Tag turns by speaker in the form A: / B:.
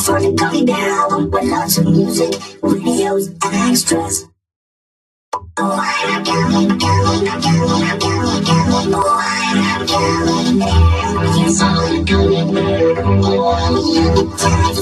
A: for the Gummy Bear with lots of music, videos, and extras. Oh, I'm a Gummy, Gummy, Gummy, Gummy, Gummy. Oh, I'm a Gummy Bear. Yes, I'm a Gummy Bear. Oh, I'm a